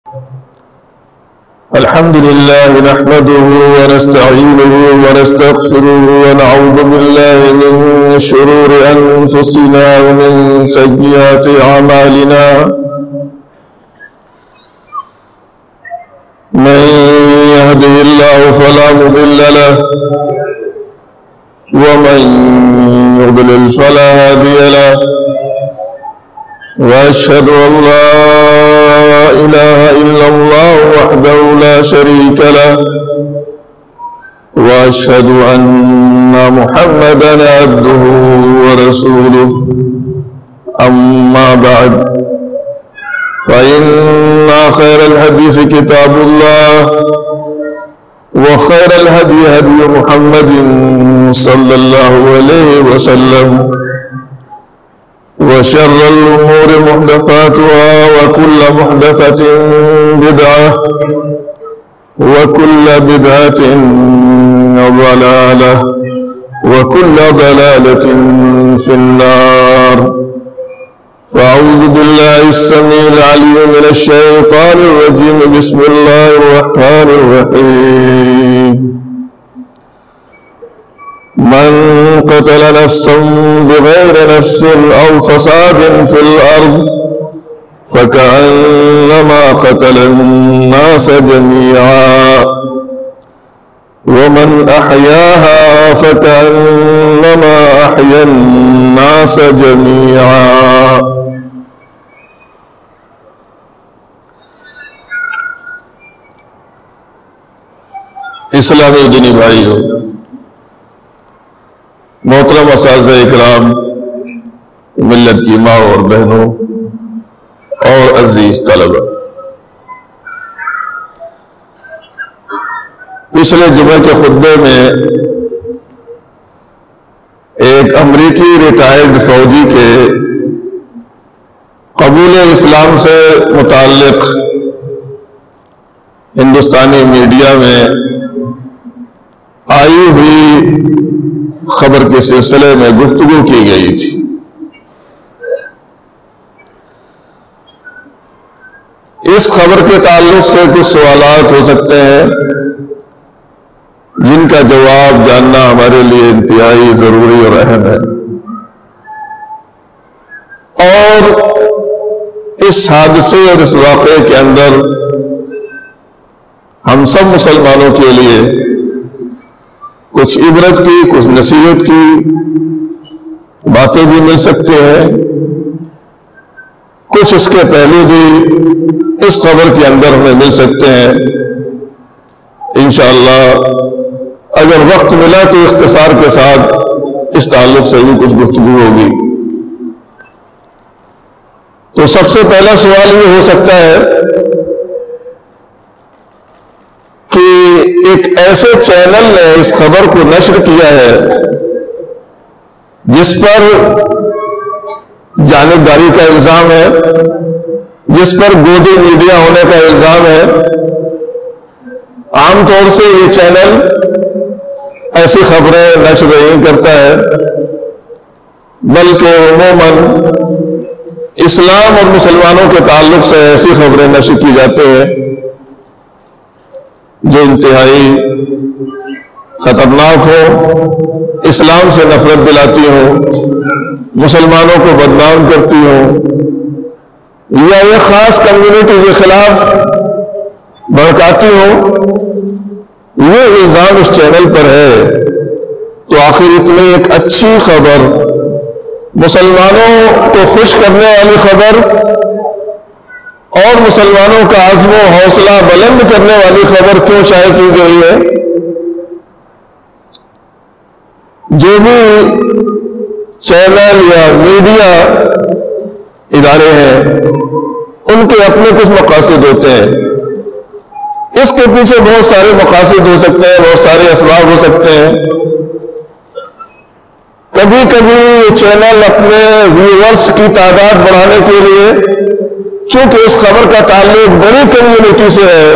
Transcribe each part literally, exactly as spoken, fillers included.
الحمد لله نحمده ونستعينه ونستغفره ونعوذ بالله من شرور أنفسنا ومن سيئات أعمالنا من يهده الله فلا مضل له ومن يضلل فلا هادي له وأشهد أن لا إله إلا الله وحده لا شريك له وأشهد أن محمدا عبده ورسوله أما بعد فإن خير الحديث كتاب الله وخير الهدي هدي محمد صلى الله عليه وسلم وشر الأمور محدثاتها وكل محدثة بدعة وكل بدعة ضلالة وكل ضلالة في النار. فأعوذ بالله السميع العليم من الشيطان الرجيم. بسم الله الرحمن الرحيم. من قتل نفسا بغير نفس أو فساد في الأرض فكأنما قتل الناس جميعا ومن أحياها فكأنما أحيا الناس جميعا. اسلامی دینی بھائیو، محترم اساتذہ اکرام، ملت کی ماں اور بہنوں اور عزیز طلبہ، پچھلے جمعے کے خطبے میں ایک امریکی ریٹائرڈ فوجی کے قبول اسلام سے متعلق ہندوستانی میڈیا میں آئی ہوئی خبر کے سلسلے میں گفتگو کی گئی تھی۔ اس خبر کے تعلق سے کچھ سوالات ہو سکتے ہیں جن کا جواب جاننا ہمارے لیے انتہائی ضروری اور اہم ہے، اور اس حادثے اور اس واقعے کے اندر ہم سب مسلمانوں کے لیے کچھ عبرت کی، کچھ نصیحت کی باتیں بھی مل سکتی ہیں، کچھ اس کے پہلو بھی اس خبر کے اندر ہمیں مل سکتے ہیں۔ انشاءاللہ اگر وقت ملا تو اختصار کے ساتھ اس تعلق سے بھی کچھ گفتگو ہوگی۔ تو سب سے پہلا سوال یہ ہو سکتا ہے کہ ایک ایسے چینل نے اس خبر کو نشر کیا ہے جس پر جانبداری کا الزام ہے، جس پر گودی میڈیا ہونے کا الزام ہے۔ عام طور سے یہ چینل ایسی خبریں نشر نہیں کرتا ہے، بلکہ عموماً اسلام اور مسلمانوں کے تعلق سے ایسی خبریں نشر کی جاتی ہیں جو انتہائی خطرناک ہو، اسلام سے نفرت دلاتی ہوں، مسلمانوں کو بدنام کرتی ہوں، یا ایک خاص کمیونٹی کے خلاف بھڑکاتی ہوں۔ یہ الزام اس چینل پر ہے، تو آخر اتنی ایک اچھی خبر، مسلمانوں کو خوش کرنے والی خبر اور مسلمانوں کا عزم و حوصلہ بلند کرنے والی خبر کیوں شائع کی گئی ہے؟ جو بھی چینل یا میڈیا ادارے ہیں ان کے اپنے کچھ مقاصد ہوتے ہیں، اس کے پیچھے بہت سارے مقاصد ہو سکتے ہیں، بہت سارے اسباب ہو سکتے ہیں۔ کبھی کبھی یہ چینل اپنے ویورز کی تعداد بڑھانے کے لیے، چونکہ اس خبر کا تعلق بڑی کمیونٹی سے ہے،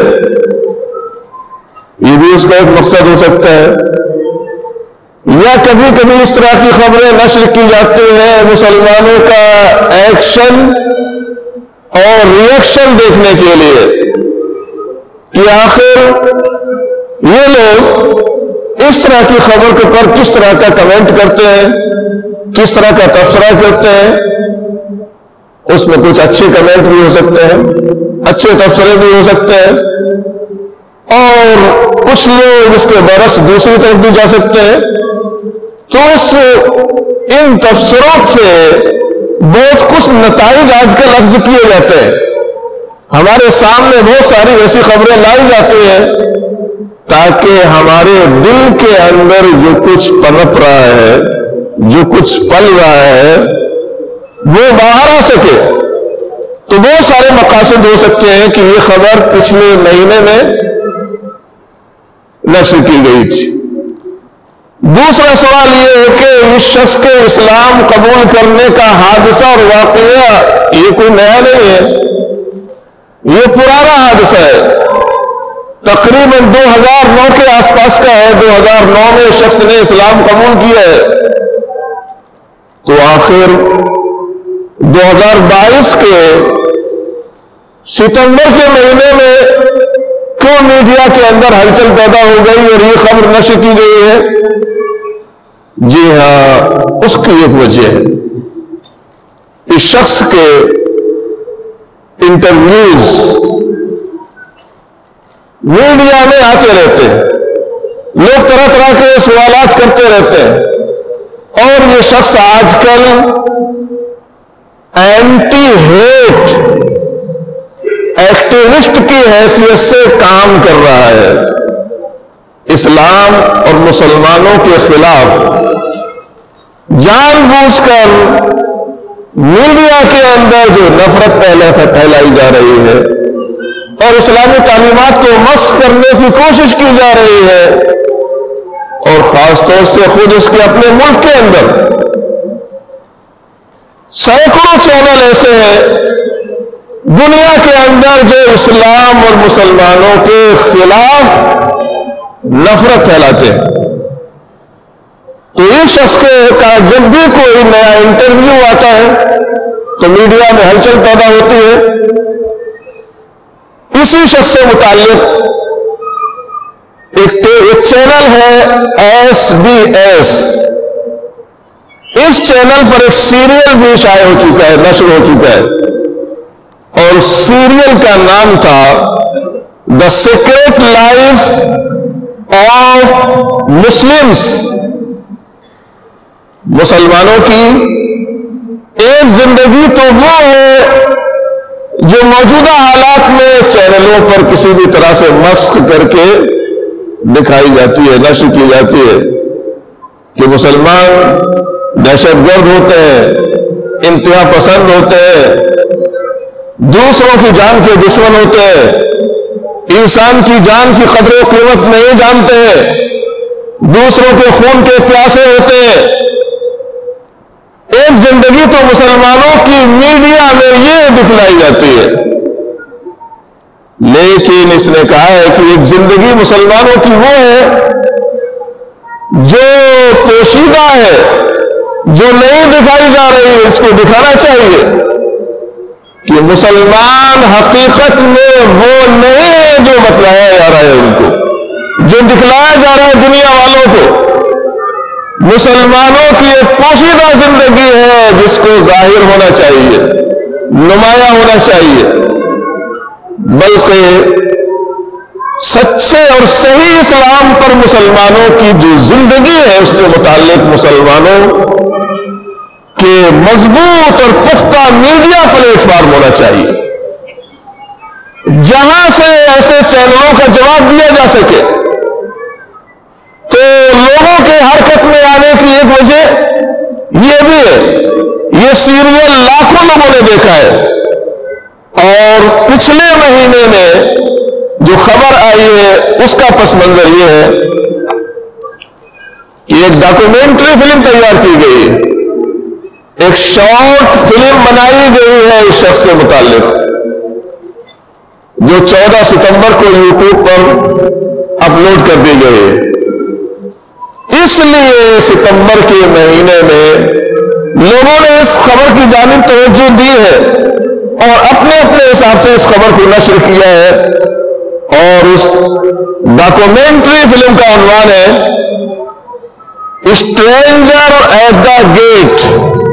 یہ بھی اس کا ایک مقصد ہو سکتا ہے، یا کبھی کبھی اس طرح کی خبریں نشر کی جاتی ہیں مسلمانوں کا ایکشن اور ریئیکشن دیکھنے کے لیے کہ آخر یہ لوگ اس طرح کی خبر کے پر کس طرح کا کمنٹ کرتے ہیں، کس طرح کا تبصرہ کرتے ہیں۔ اس میں کچھ اچھے کمنٹ بھی ہو سکتے ہیں، اچھے تبصرے بھی ہو سکتے ہیں، اور کچھ لوگ اس کے برعکس دوسری طرف بھی جا سکتے ہیں۔ تو اس ان تبصروں سے بہت کچھ نتائج آج کل اخذ کیے جاتے ہیں۔ ہمارے سامنے بہت ساری ایسی خبریں لائی جاتی ہیں تاکہ ہمارے دل کے اندر جو کچھ پنپ رہا ہے، جو کچھ پل رہا ہے، وہ باہر آ سکے۔ تو بہت سارے مقاصد ہو سکتے ہیں کہ یہ خبر پچھلے مہینے میں نشر کی گئی تھی۔ دوسرا سوال یہ ہے کہ اس شخص کے اسلام قبول کرنے کا حادثہ اور واقعہ یہ کوئی نیا نہیں ہے، یہ پرانا حادثہ ہے، تقریباً دو ہزار نو کے آس پاس کا ہے۔ دو ہزار نو میں شخص نے اسلام قبول کیا ہے، تو آخر دو ہزار بائیس کے ستمبر کے مہینے میں کیوں میڈیا کے اندر ہلچل پیدا ہو گئی اور یہ خبر نشر کی گئی ہے؟ جی ہاں، اس کی ایک وجہ ہے، اس شخص کے انٹرویوز میڈیا میں آتے رہتے ہیں، لوگ طرح طرح کے سوالات کرتے رہتے ہیں، اور یہ شخص آج کل اینٹی ہیٹ ایکٹیوسٹ کی حیثیت سے کام کر رہا ہے۔ اسلام اور مسلمانوں کے خلاف جان بوجھ کر میڈیا کے اندر جو نفرت پہلے سے پھیلائی جا رہی ہے اور اسلامی تعلیمات کو مسخ کرنے کی کوشش کی جا رہی ہے، اور خاص طور سے خود اس کے اپنے ملک کے اندر سینکڑوں چینل ایسے ہیں دنیا کے اندر جو اسلام اور مسلمانوں کے خلاف نفرت پھیلاتے ہیں۔ تو اس شخص کے کا جب بھی کوئی نیا انٹرویو آتا ہے تو میڈیا میں ہلچل پیدا ہوتی ہے۔ اسی شخص سے متعلق ایک ایک چینل ہے ایس بی ایس، اس چینل پر ایک سیریل بھی شائع ہو چکا ہے، نشر ہو چکا ہے، اور سیریل کا نام تھا the secret life of Muslims, مسلمانوں کی ایک زندگی تو وہ ہے جو موجودہ حالات میں چینلوں پر کسی بھی طرح سے مسخ کر کے دکھائی جاتی ہے، نشر کی جاتی ہے کہ مسلمان دہشت گرد ہوتے ہیں، انتہا پسند ہوتے ہیں، دوسروں کی جان کے دشمن ہوتے ہیں، انسان کی جان کی قدر و قیمت نہیں جانتے ہیں، دوسروں کے خون کے پیاسے ہوتے ہیں۔ ایک زندگی تو مسلمانوں کی میڈیا میں یہ دکھلائی جاتی ہے، لیکن اس نے کہا ہے کہ ایک زندگی مسلمانوں کی وہ ہے جو پوشیدہ ہے، جو نہیں دکھائی جا رہی ہے، اس کو دکھانا چاہیے کہ مسلمان حقیقت میں وہ نہیں ہے جو بتلایا جا رہا ہے، ان کو جو دکھلایا جا رہا ہے دنیا والوں کو۔ مسلمانوں کی ایک پوشیدہ زندگی ہے جس کو ظاہر ہونا چاہیے، نمایاں ہونا چاہیے، بلکہ سچے اور صحیح اسلام پر مسلمانوں کی جو زندگی ہے اس سے متعلق مسلمانوں کے مضبوط اور پختہ میڈیا پلیٹ فارم ہونا چاہیے، جہاں سے ایسے چینلوں کا جواب دیا جا سکے۔ تو لوگوں کے حرکت میں آنے کی ایک وجہ یہ بھی ہے، یہ سیریل لاکھوں لوگوں نے دیکھا ہے، اور پچھلے مہینے میں جو خبر آئی ہے اس کا پس منظر یہ ہے کہ ایک ڈاکومنٹری فلم تیار کی گئی ہے، ایک شارٹ فلم بنائی گئی ہے اس شخص سے متعلق، جو چودہ ستمبر کو یوٹیوب پر اپلوڈ کر دی گئی ہے۔ اس لیے ستمبر کے مہینے میں لوگوں نے اس خبر کی جانب توجہ دی ہے اور اپنے اپنے حساب سے اس خبر کو نشر کیا ہے، اور اس ڈاکومنٹری فلم کا عنوان ہے اسٹرینجر ایٹ دا گیٹ۔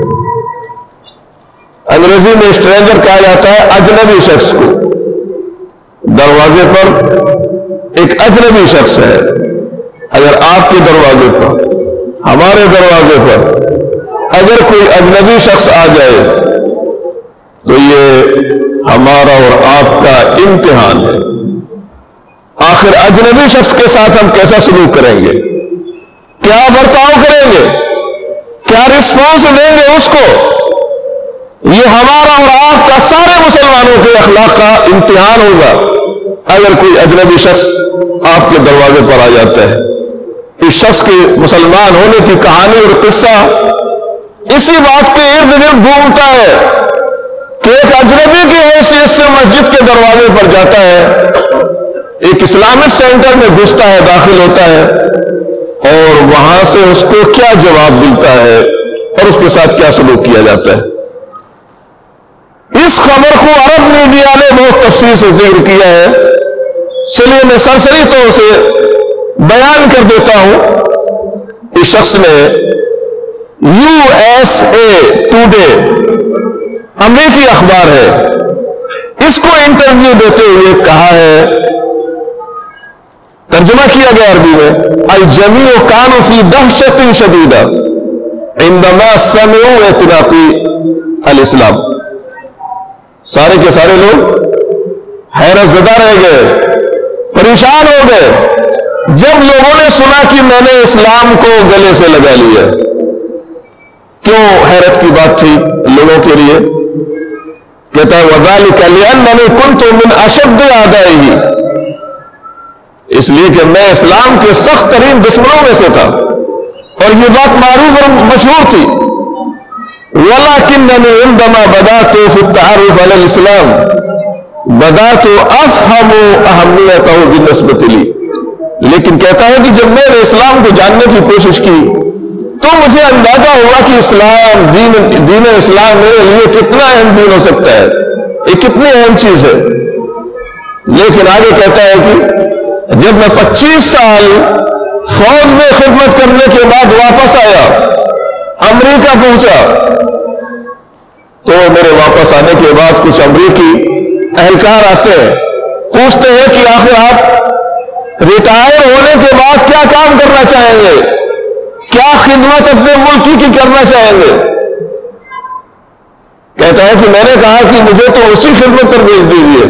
انگریزی میں اسٹرینجر کہا جاتا ہے اجنبی شخص کو۔ دروازے پر ایک اجنبی شخص ہے۔ اگر آپ کے دروازے پر، ہمارے دروازے پر اگر کوئی اجنبی شخص آ جائے تو یہ ہمارا اور آپ کا امتحان ہے۔ آخر اجنبی شخص کے ساتھ ہم کیسا سلوک کریں گے، کیا برتاؤ کریں گے، کیا رسپانس دیں گے اس کو، یہ ہمارا اور آپ کا سارے مسلمانوں کے اخلاق کا امتحان ہوگا۔ اگر کوئی اجنبی شخص آپ کے دروازے پر آ جاتا ہے، اس شخص کے مسلمان ہونے کی کہانی اور قصہ اسی بات کے ارد گرد گھومتا ہے کہ ایک اجنبی کی حیثیت سے مسجد کے دروازے پر جاتا ہے، ایک اسلامک سینٹر میں گھستا ہے، داخل ہوتا ہے، اور وہاں سے اس کو کیا جواب ملتا ہے اور اس کے ساتھ کیا سلوک کیا جاتا ہے۔ اس خبر کو عرب میڈیا نے بہت تفصیل سے ذکر کیا ہے، چلیے میں سرسری طور سے بیان کر دیتا ہوں۔ اس شخص نے یو ایس اے ٹوڈے امریکی اخبار ہے، اس کو انٹرویو دیتے ہوئے کہا ہے، ترجمہ کیا گیا عربی میں، الجمیع کانوا فی دہشت شدیدہ عندما سمعوا اعتناقی الاسلام۔ سارے کے سارے لوگ حیرت زدہ رہ گئے، پریشان ہو گئے جب لوگوں نے سنا کہ میں نے اسلام کو گلے سے لگا لیا۔ کیوں حیرت کی بات تھی لوگوں کے لیے؟ کہتا ہے وَذَلِكَ لِأَنَّنِي كُنْتُ مِنْ أَشَدِّ أَعْدَائِهِ، اس لیے کہ میں اسلام کے سخت ترین دشمنوں میں سے تھا، اور یہ بات معروف اور مشہور تھی۔ وَلَكِنَّنِي عِنْدَمَا بَدَأْتُ فِي التَّعَرُّفِ عَلَى الْإِسْلَامِ بَدَأْتُ أَفْهَمُ أَهَمِّيَتَهُ بِالنِّسْبَةِ لِي، لیکن کہتا ہے کہ جب میں نے اسلام کو جاننے کی کوشش کی تو مجھے اندازہ ہوا کہ اسلام دین دین اسلام میرے لیے کتنا اہم دین ہو سکتا ہے، یہ کتنی اہم چیز ہے۔ لیکن آگے کہتا ہے کہ جب میں پچیس سال فوج میں خدمت کرنے کے بعد واپس آیا، امریکہ پہنچا، تو میرے واپس آنے کے بعد کچھ امریکی اہلکار آتے ہیں، پوچھتے ہیں کہ آخر آپ ریٹائر ہونے کے بعد کیا کام کرنا چاہیں گے، کیا خدمت اپنے ملک کی کرنا چاہیں گے؟ کہتا ہے کہ میں نے کہا کہ مجھے تو اسی خدمت پر بھیج دیجیے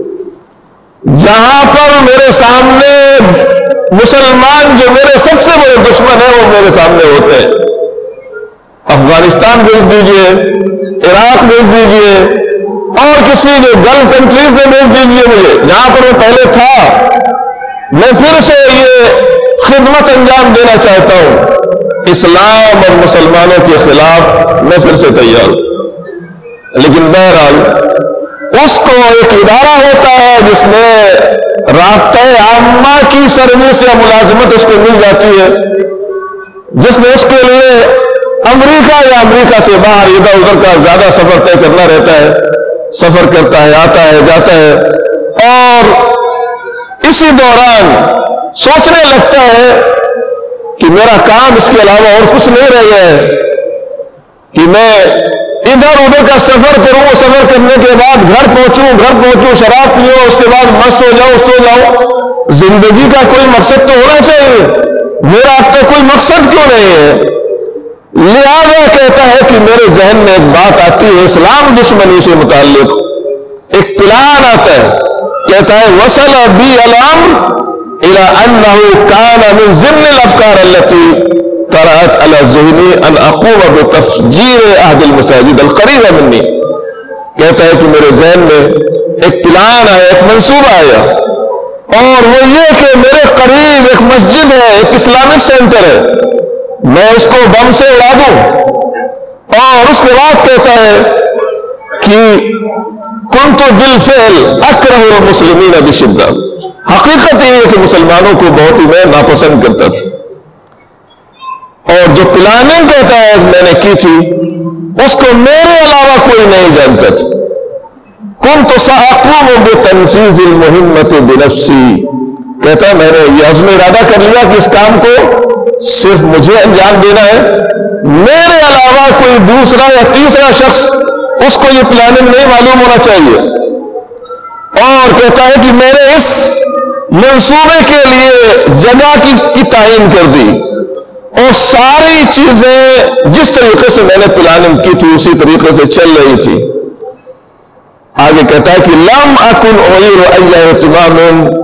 جہاں پر میرے سامنے مسلمان جو میرے سب سے بڑے دشمن ہیں وہ میرے سامنے ہوتے ہیں۔ افغانستان بھیج دیجیے، عراق بھیج دیجیے، اور کسی جو گلف کنٹریز میں بھیج دیجیے مجھے، جہاں پر میں پہلے تھا، میں پھر سے یہ خدمت انجام دینا چاہتا ہوں۔ اسلام اور مسلمانوں کے خلاف میں پھر سے تیار ہوں۔ لیکن بہرحال اس کو ایک ادارہ ہوتا ہے جس میں رابطہ عامہ کی سروس یا ملازمت اس کو مل جاتی ہے، جس میں اس کے لیے امریکہ یا امریکہ سے باہر ادھر ادھر کا زیادہ سفر طے کرنا رہتا ہے، سفر کرتا ہے، آتا ہے، جاتا ہے، اور اسی دوران سوچنے لگتا ہے کہ میرا کام اس کے علاوہ اور کچھ نہیں رہ گیا ہے کہ میں ادھر ادھر کا سفر کروں، سفر کرنے کے بعد گھر پہنچوں گھر پہنچوں شراب پیوں، اس کے بعد مست ہو جاؤں، سو جاؤں۔ زندگی کا کوئی مقصد تو ہونا چاہیے، میرا اب تک کوئی مقصد کیوں نہیں ہے؟ لہذا کہتا ہے کہ میرے ذہن میں ایک بات آتی ہے اسلام دشمنی سے متعلق، ایک پلان آتا ہے، کہتا ہے وصل بی الامر الى انه كان من ضمن الافكار التي طرأت على ذهني ان اقوم بتفجير احد المساجد القريبه مني۔ کہتا ہے کہ میرے ذہن میں ایک پلان آیا، ایک منصوبہ آیا، اور وہ یہ کہ میرے قریب ایک مسجد ہے، ایک اسلامک سینٹر ہے، میں اس کو بم سے اڑا دوں۔ اور اس کے بعد کہتا ہے کہ كنت بالفعل اکرہ المسلمین بشدہ، حقیقت یہ ہے کہ مسلمانوں کو بہت ہی میں ناپسند کرتا تھا، اور جو پلاننگ کہتا ہے میں نے کی تھی اس کو میرے علاوہ کوئی نہیں جانتا تھا۔ کنت سأقوم بتنفیذ المہمۃ بنفسی، کہتا ہے میں نے یہ عزم ارادہ کر لیا کہ اس کام کو صرف مجھے انجام دینا ہے، میرے علاوہ کوئی دوسرا یا تیسرا شخص اس کو یہ پلاننگ نہیں معلوم ہونا چاہیے۔ اور کہتا ہے کہ میں نے اس منصوبے کے لیے جگہ کی, کی تعین کر دی اور ساری چیزیں جس طریقے سے میں نے پلاننگ کی تھی اسی طریقے سے چل رہی تھی۔ آگے کہتا ہے کہ لم اکن اعیر ای اہتمام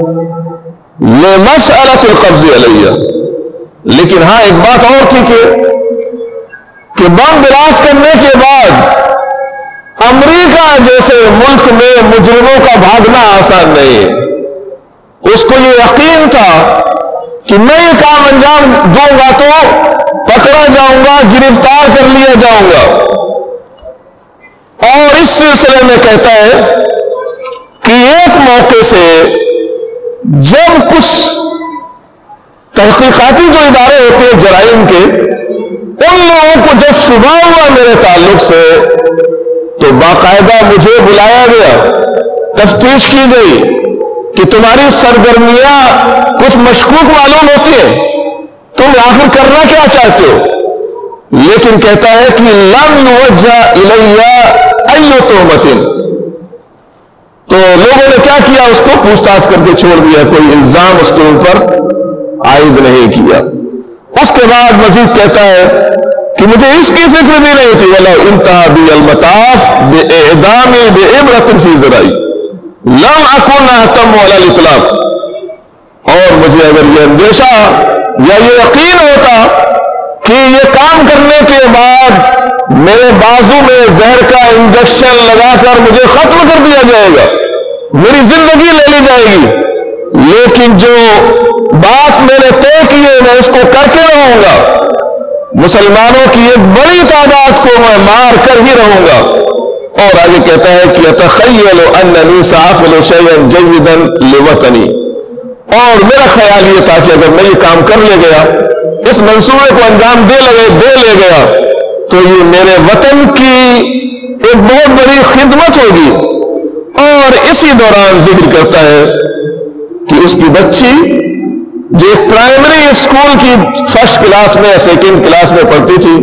لمسألۃ القبض علیہ، لیکن ہاں ایک بات اور تھی کہ کہ بم بلاس کرنے کے بعد امریکہ جیسے ملک میں مجرموں کا بھاگنا آسان نہیں ہے۔ اس کو یہ یقین تھا کہ میں یہ کام انجام دوں گا تو پکڑا جاؤں گا، گرفتار کر لیا جاؤں گا۔ اور اس سلسلے میں کہتا ہے کہ ایک موقع سے جب کچھ تحقیقاتی جو ادارے ہوتے ہیں جرائم کے، ان لوگوں کو جب شبہ ہوا میرے تعلق سے تو باقاعدہ مجھے بلایا گیا، تفتیش کی گئی کہ تمہاری سرگرمیاں کچھ مشکوک معلوم ہوتی ہیں، تم آخر کرنا کیا چاہتے ہو؟ لیکن کہتا ہے کہ لم یوجہ الیہ ای تہمۃ، تو لوگوں نے کیا کیا؟ اس کو پوچھ تاچھ کر کے چھوڑ دیا، کوئی الزام اس کے اوپر عائد نہیں کیا۔ اس کے بعد مزید کہتا ہے کہ مجھے اس کی فکر بھی نہیں تھی، وَلَوْ انتہا بِي الْمَطَافِ بِإِعْدَامِ بِعِبْرَةٍ فِي ذِرَائِي لَمْ أَكُنْ أَهْتَمُّ عَلَى الْإِطْلَاقِ، اور مجھے اگر یہ اندیشہ یا یہ یقین ہوتا کہ یہ کام کرنے کے بعد میرے بازو میں زہر کا انجیکشن لگا کر مجھے ختم کر دیا جائے گا، میری زندگی لے لی جائے گی، لیکن جو بات میں نے طے کی ہے میں اس کو کر کے رہوں گا، مسلمانوں کی ایک بڑی تعداد کو میں مار کر ہی رہوں گا۔ اور آگے کہتا ہے کہ اتخیل اننی سافعل شیئا جیدا لوطنی، اور میرا خیال یہ تھا کہ اگر میں یہ کام کر لے گیا، اس منصوبے کو انجام دے لے دے لے گیا تو یہ میرے وطن کی ایک بہت بڑی خدمت ہوگی۔ اور اسی دوران ذکر کرتا ہے کہ اس کی بچی جو پرائمری اسکول کی فرسٹ کلاس میں یا سیکنڈ کلاس میں پڑھتی تھی،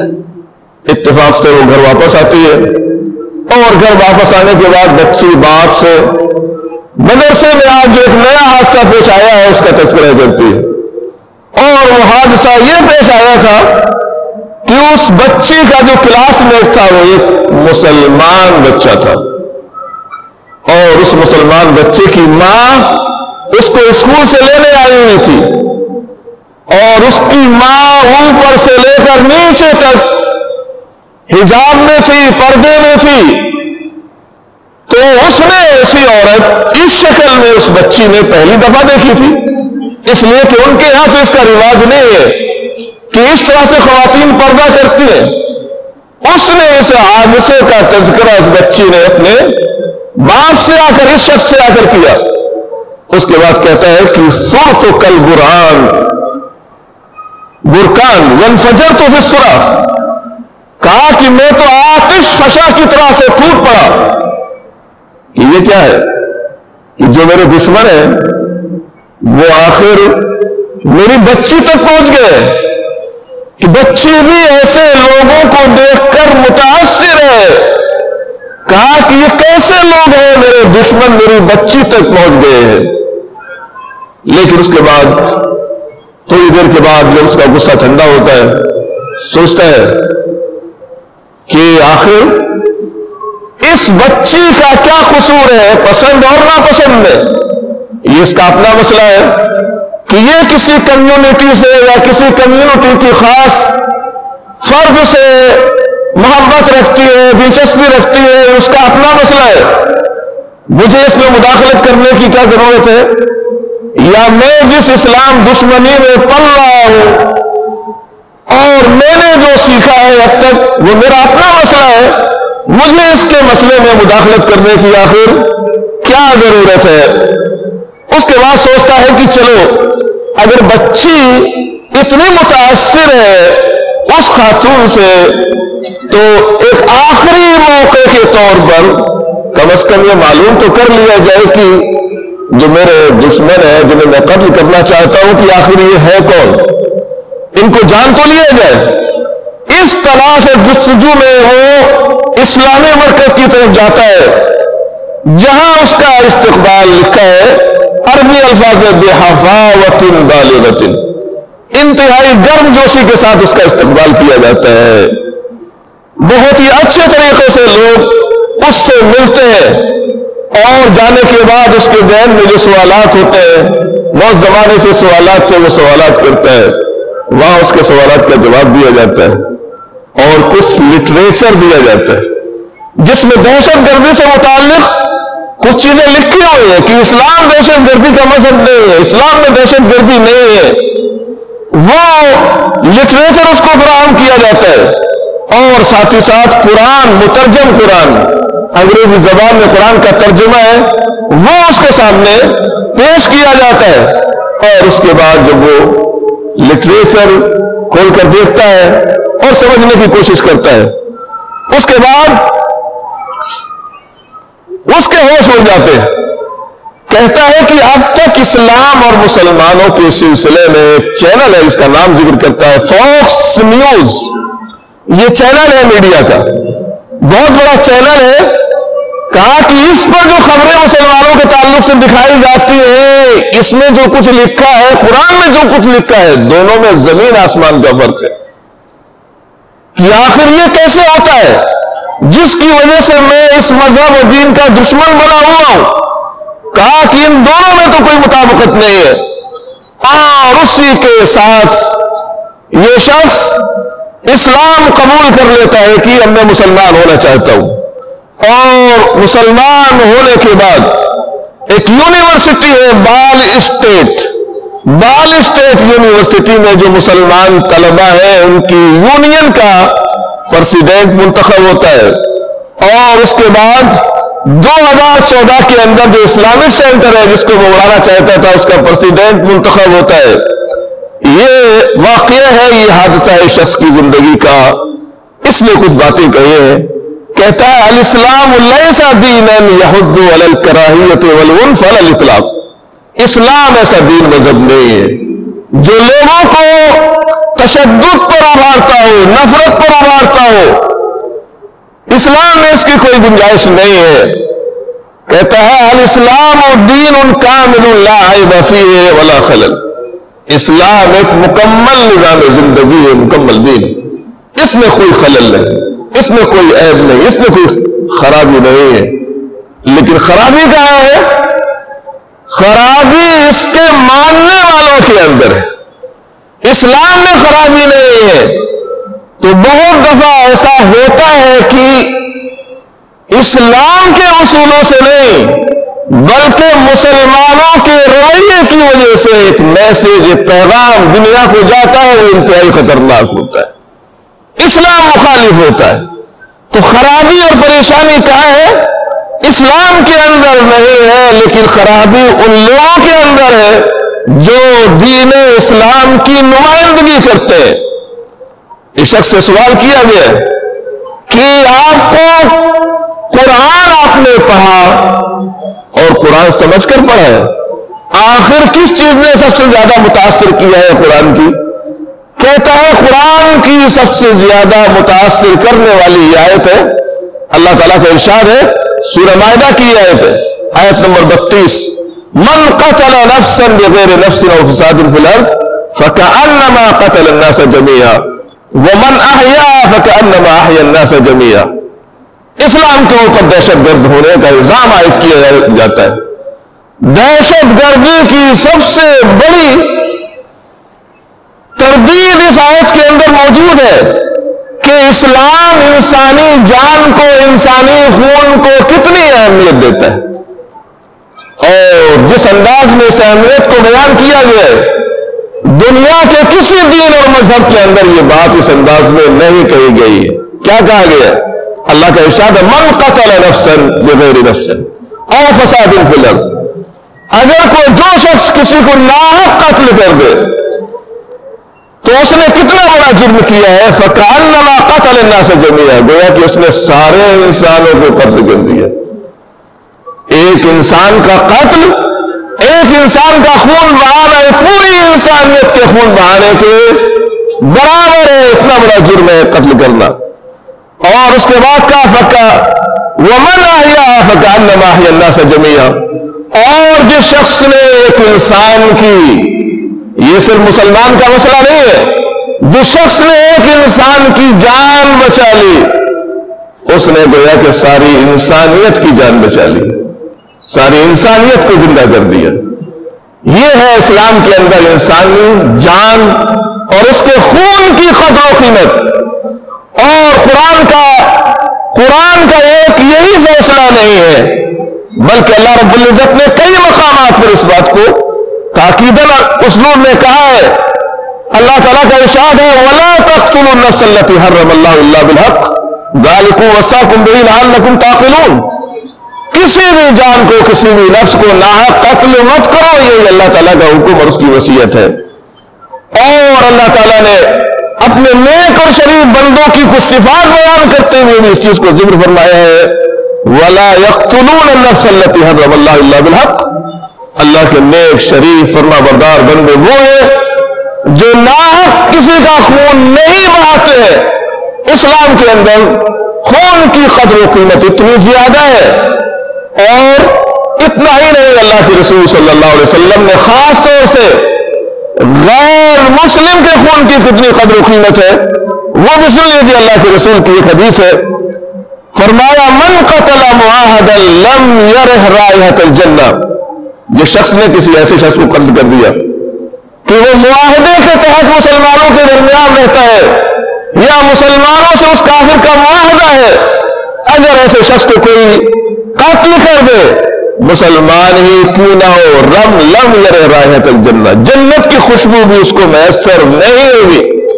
اتفاق سے وہ گھر واپس آتی ہے، اور گھر واپس آنے کے بعد بچی باپ سے مدرسے میں آج جو ایک نیا حادثہ پیش آیا ہے اس کا تذکرہ کرتی ہے۔ اور وہ حادثہ یہ پیش آیا تھا کہ اس بچی کا جو کلاس میٹ تھا وہ ایک مسلمان بچہ تھا، اور اس مسلمان بچے کی ماں اس کو اسکول سے لینے آئی ہوئی تھی، اور اس کی ماں اوپر سے لے کر نیچے تک حجاب میں تھی، پردے میں تھی۔ تو اس نے ایسی عورت اس شکل میں اس بچی نے پہلی دفعہ دیکھی تھی، اس لیے کہ ان کے یہاں تو اس کا رواج نہیں ہے کہ اس طرح سے خواتین پردہ کرتی ہیں۔ اس نے اس حادثے کا تذکرہ اس بچی نے اپنے باپ سے آ کر، اس شخص سے آ کر کیا۔ اس کے بعد کہتا ہے کہ صرت کل برہان برکان وانفجرت فی الصراخ، کہا کہ میں تو آتش فشاں کی طرح سے پھوٹ پڑا کہ یہ کیا ہے کہ جو میرے دشمن ہیں وہ آخر میری بچی تک پہنچ گئے، کہ بچی بھی ایسے لوگوں کو دیکھ کر متاثر ہے، کہا کہ یہ کیسے لوگ ہیں، میرے دشمن میری بچی تک پہنچ گئے ہیں۔ لیکن اس کے بعد تھوڑی دیر کے بعد جب اس کا غصہ ٹھنڈا ہوتا ہے سوچتا ہے کہ آخر اس بچی کا کیا قصور ہے، پسند اور ناپسند میں، یہ اس کا اپنا مسئلہ ہے کہ یہ کسی کمیونٹی سے یا کسی کمیونٹی کی خاص فرد سے محبت رکھتی ہے، دلچسپی رکھتی ہے، اس کا اپنا مسئلہ ہے، مجھے اس میں مداخلت کرنے کی کیا ضرورت ہے؟ یا میں جس اسلام دشمنی میں پل رہا ہوں اور میں نے جو سیکھا ہے اب تک وہ میرا اپنا مسئلہ ہے، مجھے اس کے مسئلے میں مداخلت کرنے کی آخر کیا ضرورت ہے؟ اس کے بعد سوچتا ہے کہ چلو اگر بچی اتنی متاثر ہے اس خاتون سے تو ایک آخری موقع کے طور پر کم از کم یہ معلوم تو کر لیا جائے کہ جو میرے دشمن ہے جنہیں میں قتل کرنا چاہتا ہوں کہ آخر یہ ہے کون، ان کو جان تو لیا جائے۔ اس تلاش اور جستجو میں وہ اسلامی مرکز کی طرف جاتا ہے جہاں اس کا استقبال لکھا ہے عربی الفاظ میں بحفاوۃ بالغۃ، انتہائی گرم جوشی کے ساتھ اس کا استقبال کیا جاتا ہے۔ بہت ہی اچھے طریقے سے لوگ اس سے ملتے ہیں اور جانے کے بعد اس کے ذہن میں جو سوالات ہوتے ہیں، بہت زمانے سے سوالات تھے، وہ سوالات کرتا ہے، وہاں اس کے سوالات کا جواب دیا جاتا ہے اور کچھ لٹریچر دیا جاتا ہے جس میں دہشت گردی سے متعلق کچھ چیزیں لکھی ہوئی ہیں کہ اسلام دہشت گردی کا مذہب نہیں ہے، اسلام میں دہشت گردی نہیں ہے، وہ لٹریچر اس کو فراہم کیا جاتا ہے اور ساتھ ہی ساتھ قرآن، مترجم قرآن، انگریزی زبان میں قرآن کا ترجمہ ہے، وہ اس کے سامنے پیش کیا جاتا ہے اور اس کے بعد جب وہ لٹریچر کھول کر دیکھتا ہے اور سمجھنے کی کوشش کرتا ہے، اس کے بعد اس کے ہوش اڑ جاتے ہیں۔ کہتا ہے کہ اب تک اسلام اور مسلمانوں کے سلسلے میں ایک چینل ہے، اس کا نام ذکر کرتا ہے فاکس نیوز، یہ چینل ہے میڈیا کا، بہت بڑا چینل ہے۔ کہا کہ اس پر جو خبریں مسلمانوں کے تعلق سے دکھائی جاتی ہیں، اس میں جو کچھ لکھا ہے، قرآن میں جو کچھ لکھا ہے، دونوں میں زمین آسمان کا فرق ہے کہ آخر یہ کیسے ہوتا ہے جس کی وجہ سے میں اس مذہب و دین کا دشمن بنا ہوا ہوں۔ کہا کہ ان دونوں میں تو کوئی مطابقت نہیں ہے، اور اسی کے ساتھ یہ شخص اسلام قبول کر لیتا ہے کہ اب میں مسلمان ہونا چاہتا ہوں، اور مسلمان ہونے کے بعد ایک یونیورسٹی ہے Ball State, Ball State University میں جو مسلمان طلبہ ہیں ان کی یونین کا پریزیڈنٹ منتخب ہوتا ہے، اور اس کے بعد دو ہزار چودہ کے اندر جو اسلامک سینٹر ہے جس کو وہ اڑانا چاہتا تھا اس کا پریزیڈنٹ منتخب ہوتا ہے۔ یہ واقعہ ہے، یہ حادثہ ہے شخص کی زندگی کا، اس نے کچھ باتیں کہی ہیں۔ کہتا ہے الاسلام لیس دینا یحض علی الکراہیۃ والعنف علی الاطلاق، اسلام ایسا دین مذہب نہیں ہے جو لوگوں کو تشدد پر ابھارتا ہو، نفرت پر ابھارتا ہو، اسلام میں اس کی کوئی گنجائش نہیں ہے۔ کہتا ہے الاسلام دین کامل لا عیب فیہ ولا خلل، اسلام ایک مکمل نظام زندگی ہے، مکمل دین ہے، اس میں کوئی خلل نہیں، اس میں کوئی عیب نہیں، اس میں کوئی خرابی نہیں ہے۔ لیکن خرابی کہاں ہے؟ خرابی اس کے ماننے والوں کے اندر ہے، اسلام میں خرابی نہیں ہے۔ تو بہت دفعہ ایسا ہوتا ہے کہ اسلام کے اصولوں سے نہیں بلکہ مسلمانوں کے رویے کی وجہ سے ایک میسج، ایک پیغام دنیا کو جاتا ہے، وہ انتہائی خطرناک ہوتا ہے، اسلام مخالف ہوتا ہے۔ تو خرابی اور پریشانی کہاں ہے؟ اسلام کے اندر نہیں ہے، لیکن خرابی ان لوگوں کے اندر ہے جو دین اسلام کی نمائندگی کرتے ہیں۔ اس شخص سے سوال کیا گیا کہ آپ کو قرآن آپ نے پڑھا اور قرآن سمجھ کر پڑھا ہے، آخر کس چیز نے سب سے زیادہ متاثر کیا ہے قرآن کی؟ کہتا ہے قرآن کی سب سے زیادہ متاثر کرنے والی یہ آیت ہے، اللہ تعالیٰ کا ارشاد ہے، سورہ مائدہ کی آیت ہے، آیت نمبر بتیس، من قتل نفسا بغیر نفس او فساد فی الارض فکأنما قتل الناس جميعا ومن احیاها فکأنما احیا الناس جميعا۔ اسلام کے اوپر دہشت گرد ہونے کا الزام عائد کیا جاتا ہے۔ دہشت گردی کی سب سے بڑی تردید اس آیت کے اندر موجود ہے کہ اسلام انسانی جان کو، انسانی خون کو کتنی اہمیت دیتا ہے، اور جس انداز میں اس اہمیت کو بیان کیا گیا ہے دنیا کے کسی دین اور مذہب کے اندر یہ بات اس انداز میں نہیں کہی گئی ہے۔ کیا کہا گیا ہے؟ اللہ کا ارشاد ہے من قتل نفسا بغیر نفس او فساد فی الارض، اگر کوئی جو شخص کسی کو ناحق قتل کر دے تو اس نے کتنا بڑا جرم کیا ہے، فَكَأَنَّمَا قَتَلَ النَّاسَ جَمِيعًا، گویا کہ اس نے سارے انسانوں کو قتل کر دیا۔ ایک انسان کا قتل، ایک انسان کا خون بہانا پوری انسانیت کے خون بہانے کے برابر ہے، اتنا بڑا جرم ہے قتل کرنا۔ اور اس کے بعد کہا فکا ومن احیاها فکأنما احیا الناس جميعا، اور جس شخص نے ایک انسان کی، یہ صرف مسلمان کا مسئلہ نہیں ہے، جس شخص نے ایک انسان کی جان بچا لی، اس نے گویا کہ ساری انسانیت کی جان بچا لی، ساری انسانیت کو زندہ کر دیا۔ یہ ہے اسلام کے اندر انسانی جان اور اس کے خون کی قدر و قیمت۔ اور قرآن کا قرآن کا ایک یہی فیصلہ نہیں ہے، بلکہ اللہ رب العزت نے کئی مقامات پر اس بات کو تاکیداً اسلوب میں کہا ہے۔ اللہ تعالیٰ کا ارشاد ہے وَلَا تَقْتُلُوا النَّفْسَ الَّتِي حَرَّمَ اللَّهُ إِلَّا بِالْحَقِّ ذَلِكُمْ وَصَّاكُمْ بِهِ لَعَلَّكُمْ تَعْقِلُونَ، کسی بھی جان کو، کسی بھی نفس کو ناحق قتل مت کرو، یہ اللہ تعالیٰ کا حکم اور اس کی وصیت ہے۔ اور اللہ تعالیٰ نے اپنے نیک اور شریف بندوں کی کچھ صفات بیان کرتے ہوئے بھی اس چیز کو ذکر فرمایا ہے وَلَا يَقْتُلُونَ النَّفْسَ الَّتِي حَرَّمَ اللَّهُ إِلَّا بِالْحَقِّ، اللہ کے نیک شریف فرما بردار بندے وہ ہیں جو ناحق کسی کا خون نہیں بہاتے ہیں۔ اسلام کے اندر خون کی قدر و قیمت اتنی زیادہ ہے، اور اتنا ہی نہیں، اللہ کے رسول صلی اللہ علیہ وسلم نے خاص طور سے غیر مسلم کے خون کی کتنی قدر و قیمت ہے وہ بھی سن لیجیے۔ اللہ کے رسول کی ایک حدیث ہے، فرمایا من قتل معاہدا لم یرح رائحۃ الجنہ، جس شخص نے کسی ایسے شخص کو قتل کر دیا کہ وہ معاہدے کے تحت مسلمانوں کے درمیان رہتا ہے یا مسلمانوں سے اس کافر کا معاہدہ ہے، اگر ایسے شخص کو کوئی قتل کر دے مسلمان ہی کیوں نہ ہو، رم لم یرح رائحۃ الجنہ، جنت کی خوشبو بھی اس کو میسر نہیں ہوگی۔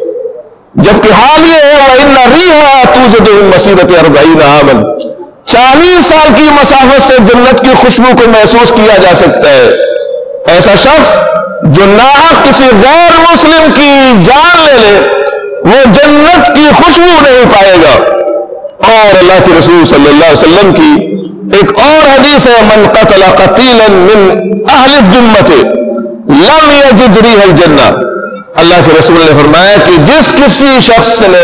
جبکہ حال یہ ہے وَإِنَّ رِيحَهَا تُوجَدُ مِن مَّسِيرَةِ أَرْبَعِينَ عَامًا، چالیس سال کی مسافت سے جنت کی خوشبو کو محسوس کیا جا سکتا ہے۔ ایسا شخص جو ناحق کسی غیر مسلم کی جان لے لے وہ جنت کی خوشبو نہیں پائے گا۔ اور اللہ کے رسول صلی اللہ علیہ وسلم کی ایک اور حدیث ہے من قتل قتیلا من اہل الذمة لم یجد ریح الجنہ، اللہ کے رسول نے فرمایا کہ جس کسی شخص نے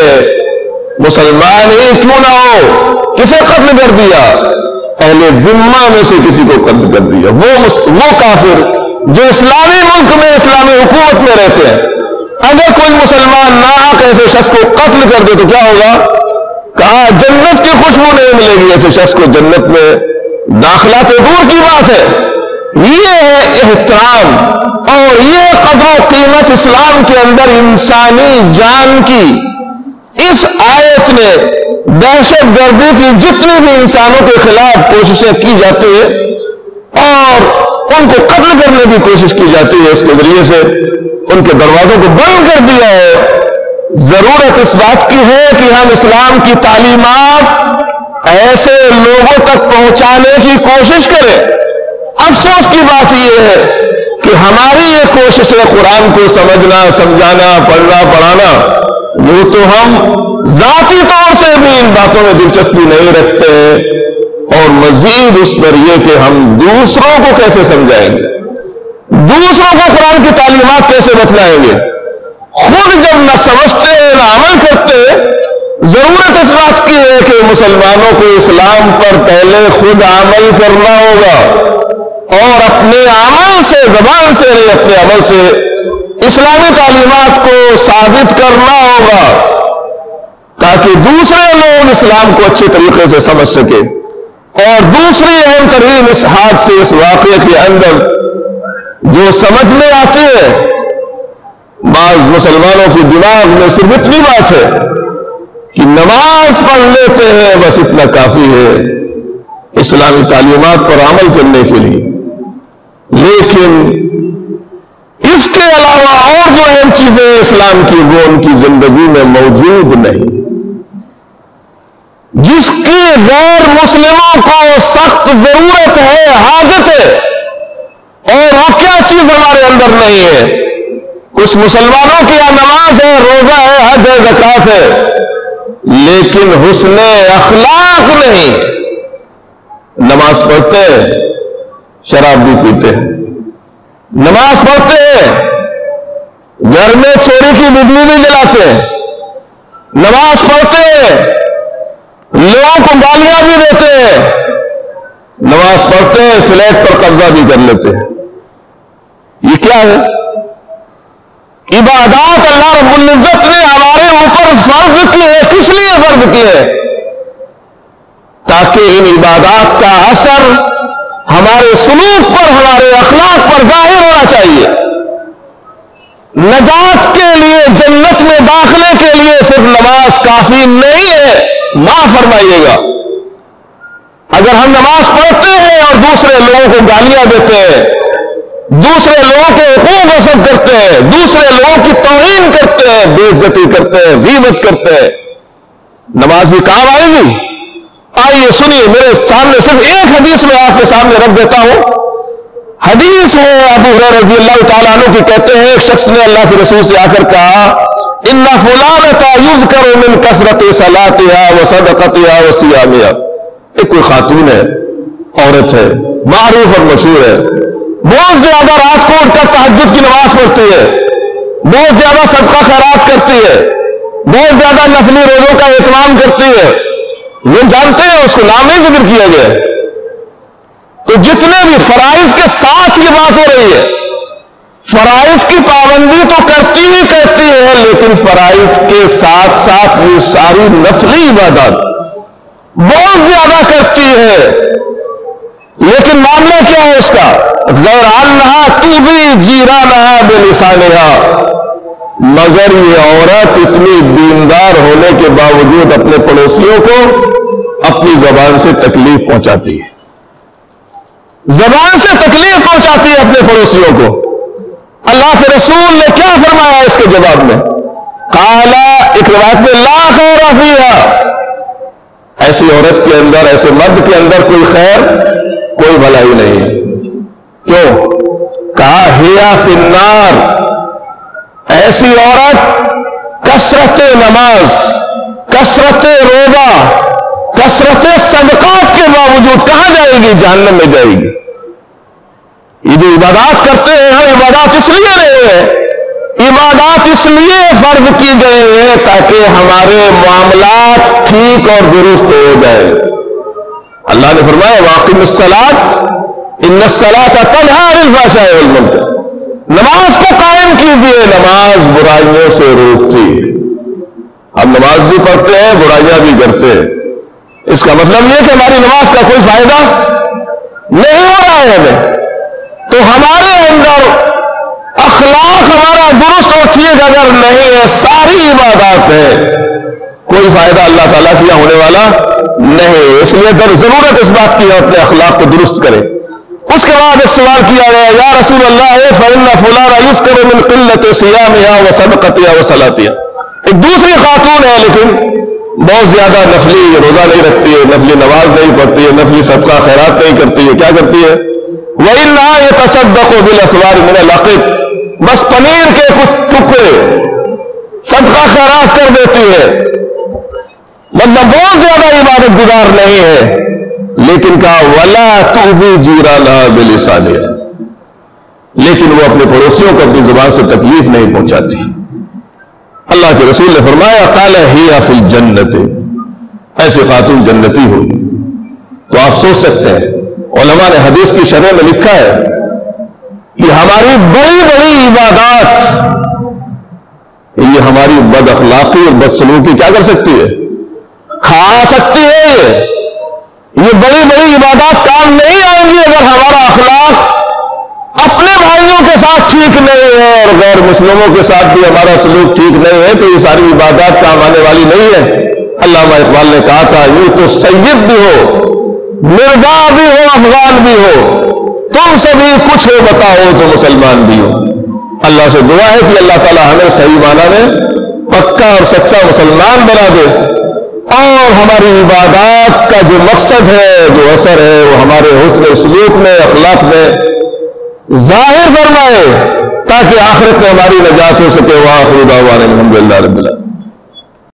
مسلمان ہی کیوں نہ ہو کسے قتل کر دیا، اہل ذمہ میں سے کسی کو قتل کر دیا، وہ وہ کافر جو اسلامی ملک میں اسلامی حکومت میں رہتے ہیں، اگر کوئی مسلمان ناحق ایسے شخص کو قتل کر دے تو کیا ہوگا؟ کہا جنت کی خوشبو نہیں ملے گی، ایسے شخص کو جنت میں داخلہ تو دور کی بات ہے۔ یہ ہے احترام اور یہ قدر و قیمت اسلام کے اندر انسانی جان کی۔ اس آیت نے دہشت گردی کی جتنی بھی انسانوں کے خلاف کوششیں کی جاتی ہیں اور ان کو قتل کرنے کی کوشش کی جاتی ہے، اس کے ذریعے سے ان کے دروازوں کو بند کر دیا ہے۔ ضرورت اس بات کی ہے کہ ہم اسلام کی تعلیمات ایسے لوگوں تک پہنچانے کی کوشش کریں۔ افسوس کی بات یہ ہے کہ ہماری یہ کوشش ہے قرآن کو سمجھنا، سمجھانا، پڑھنا، پڑھانا، وہ تو ہم ذاتی طور سے بھی ان باتوں میں دلچسپی نہیں رکھتے ہیں، اور مزید اس پر یہ کہ ہم دوسروں کو کیسے سمجھائیں گے، دوسروں کو قرآن کی تعلیمات کیسے بتلائیں گے، خود جب نہ سمجھتے نہ عمل کرتے۔ ضرورت اس بات کی ہے کہ مسلمانوں کو اسلام پر پہلے خود عمل کرنا ہوگا اور اپنے عمل سے، زبان سے نہیں اپنے عمل سے اسلامی تعلیمات کو ثابت کرنا ہوگا تاکہ دوسرے لوگ اسلام کو اچھے طریقے سے سمجھ سکے۔ اور دوسری اہم ترین اس حادثے، اس واقعے کے اندر جو سمجھ میں آتی ہے، بعض مسلمانوں کی دماغ میں صرف اتنی بات ہے کہ نماز پڑھ لیتے ہیں، بس اتنا کافی ہے اسلامی تعلیمات پر عمل کرنے کے لیے، لیکن اس کے علاوہ اور جو اہم چیزیں اسلام کی وہ ان کی زندگی میں موجود نہیں، جس کی غیر مسلموں کو سخت ضرورت ہے، حاجت ہے، اور وہ کیا چیز ہمارے اندر نہیں ہے۔ کچھ مسلمانوں کی یہاں نماز ہے، روزہ ہے، حج ہے، زکوٰۃ ہے، لیکن حسن اخلاق نہیں۔ نماز پڑھتے ہیں، شراب بھی پیتے ہیں، نماز پڑھتے ہیں، گھر میں چوری کی بجلی بھی جلاتے ہیں، نماز پڑھتے ہیں، لوگوں کو گالیاں بھی دیتے ہیں، نماز پڑھتے ہیں، فلیٹ پر قبضہ بھی کر لیتے ہیں۔ یہ کیا ہے؟ عبادات اللہ رب العزت نے ہمارے اوپر فرض کی ہے۔ کس لیے فرض کی ہے؟ تاکہ ان عبادات کا اثر ہمارے سلوک پر، ہمارے اخلاق پر ظاہر ہونا چاہیے۔ نجات کے لیے، جنت میں داخلے کے لیے صرف نماز کافی نہیں ہے۔ معاف فرمائیے گا، اگر ہم نماز پڑھتے ہیں اور دوسرے لوگوں کو گالیاں دیتے ہیں، دوسرے لوگوں کے حقوق غصب کرتے ہیں، دوسرے لوگوں کی توہین کرتے ہیں، بے عزتی کرتے ہیں، غیبت کرتے ہیں، نماز بھی کام آئے گی؟ آئیے سنیے، میرے سامنے صرف ایک حدیث میں آپ کے سامنے رکھ دیتا ہوں۔ حدیث ہے ابو ہریرہ رضی اللہ تعالیٰ عنہ کی، کہتے ہیں ایک شخص نے اللہ کے رسول سے آ کر کہا، ان فلانۃ یذکر من کثرۃ صلاتها وصدقتها وصیامها۔ ایک کوئی خاتون ہے، عورت ہے، معروف اور مشہور ہے، بہت زیادہ رات کو اٹھ کر تہجد کی نماز پڑھتی ہے، بہت زیادہ صدقہ خیرات کرتی ہے، بہت زیادہ نفلی روزوں کا اہتمام کرتی ہے۔ یہ جانتے ہیں، اس کو نام نہیں ذکر کیا گیا۔ تو جتنے بھی فرائض کے ساتھ یہ بات ہو رہی ہے، فرائض کی پابندی تو کرتی ہی کرتی ہے، لیکن فرائض کے ساتھ ساتھ یہ ساری نفلی عبادات بہت زیادہ کرتی ہے۔ لیکن معاملہ کیا ہے اس کا؟ غیر انہا تؤذی جیرانہا بلسانہا، مگر یہ عورت اتنی دیندار ہونے کے باوجود اپنے پڑوسیوں کو اپنی زبان سے تکلیف پہنچاتی ہے، زبان سے تکلیف پہنچاتی ہے اپنے پڑوسیوں کو۔ اللہ کے رسول نے کیا فرمایا اس کے جواب میں؟ قال، ایک روایت میں، لا خیر فیہا، ایسی عورت کے اندر، ایسے مرد کے اندر کوئی خیر، کوئی بھلائی نہیں ہے۔ کیوں؟ کہا ہیا فی النار، ایسی عورت کثرت نماز، کثرت روزہ، کثرت صدقات کے باوجود کہاں جائے گی؟ جہنم میں جائے گی۔ یہ جو عبادات کرتے ہیں ہم، عبادات اس لیے نہیں ہے، عبادات اس لیے فرض کی گئے ہیں تاکہ ہمارے معاملات ٹھیک اور درست ہو جائے۔ اللہ نے فرمایا واقم الصلاۃ ان الصلاۃ تنہی عن الفحشاء والمنکر، نماز کو قائم کیجیے، نماز برائیوں سے روکتی ہے۔ ہم نماز بھی پڑھتے ہیں، برائیاں بھی کرتے ہیں، اس کا مطلب یہ کہ ہماری نماز کا کوئی فائدہ نہیں ہو رہا ہے ہمیں۔ تو ہمارے اندر اخلاق ہمارا درست اور ٹھیک اگر نہیں ہے، ساری عبادات ہے، کوئی فائدہ اللہ تعالیٰ کیا ہونے والا نہیں۔ اس لیے در ضرورت اس بات کی ہے اپنے اخلاق کو درست کرے۔ اس کے بعد ایک سوال کیا گیا، یا رسول اللہ فإن فلانا یذکر من قلۃ صیامها وصدقتها وصلاتها۔ ایک دوسری خاتون ہے لیکن بہت زیادہ نفلی روزہ نہیں رکھتی ہے، نفلی نماز نہیں پڑھتی ہے، نفلی صدقہ خیرات نہیں کرتی ہے، کیا کرتی ہے؟ وَإِنَّهَا يَتَصَدَّقُ بِالْأَسْوَارِ مِنَ الْعَقِدِ، بس پنیر کے کچھ ٹکڑے صدقہ خیرات کر دیتی ہے، مطلب بہت زیادہ عبادت گزار نہیں ہے، لیکن کہا وَلَا تُؤْذِي جِيرَانَهَا بِلِسَانِهَا، لیکن وہ اپنے پڑوسیوں کو اپنی زبان سے تکلیف نہیں پہنچاتی۔ اللہ کے رسول نے فرمایا قال ہی فی الجنت، ایسی خاتون جنتی ہوگی۔ تو آپ سوچ سکتے ہیں، علماء نے حدیث کی شرح میں لکھا ہے کہ ہماری بڑی بڑی عبادات یہ ہماری بد اخلاقی اور بد سلوکی کیا کر سکتی ہے؟ کھا سکتی ہے۔ یہ بڑی بڑی عبادات کام نہیں آئیں گی اگر ہمارا اخلاق اپنے بھائیوں کے ساتھ ٹھیک نہیں ہے اور غیر مسلموں کے ساتھ بھی ہمارا سلوک ٹھیک نہیں ہے، تو یہ ساری عبادات کام آنے والی نہیں ہے۔ علامہ اقبال نے کہا تھا، یوں تو سید بھی ہو، مرزا بھی ہو، افغان بھی ہو، تم سبھی کچھ ہو بتاؤ تو مسلمان بھی ہو۔ اللہ سے دعا ہے کہ اللہ تعالی ہمیں صحیح معنی میں پکا اور سچا مسلمان بنا دے، اور ہماری عبادات کا جو مقصد ہے، جو اثر ہے، وہ ہمارے حسن سلوک میں، اخلاق میں ظاہر فرمائے، تاکہ آخرت میں ہماری نجات ہو سکے۔ وآخر دعوانا الحمدللہ رب العالمین۔